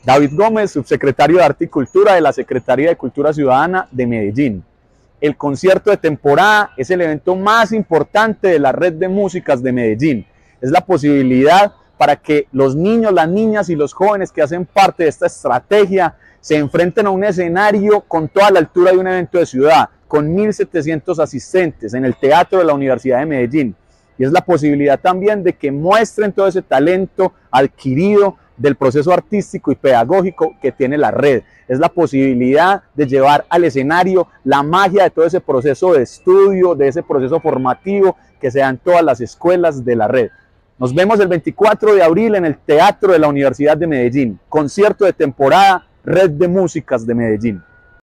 David Gómez, subsecretario de Arte y Cultura de la Secretaría de Cultura Ciudadana de Medellín. El concierto de temporada es el evento más importante de la red de músicas de Medellín. Es la posibilidad para que los niños, las niñas y los jóvenes que hacen parte de esta estrategia se enfrenten a un escenario con toda la altura de un evento de ciudad, con 1.700 asistentes en el Teatro de la Universidad de Medellín. Y es la posibilidad también de que muestren todo ese talento adquirido del proceso artístico y pedagógico que tiene la red. Es la posibilidad de llevar al escenario la magia de todo ese proceso de estudio, de ese proceso formativo que se da en todas las escuelas de la red. Nos vemos el 24 de abril en el Teatro de la Universidad de Medellín. Concierto de temporada, Red de Músicas de Medellín.